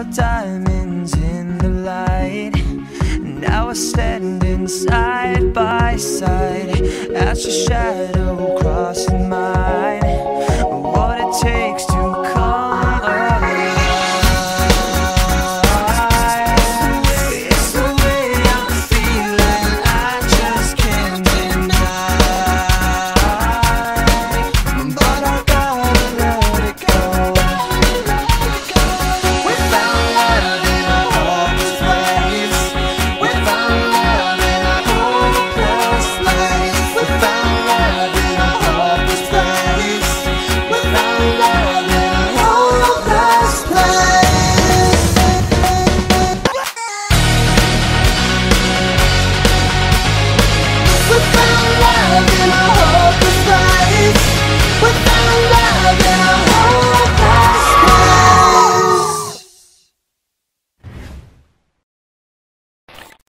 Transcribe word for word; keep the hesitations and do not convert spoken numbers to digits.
little diamonds in the light. Now we're standing side by side as your shadow crossing mine.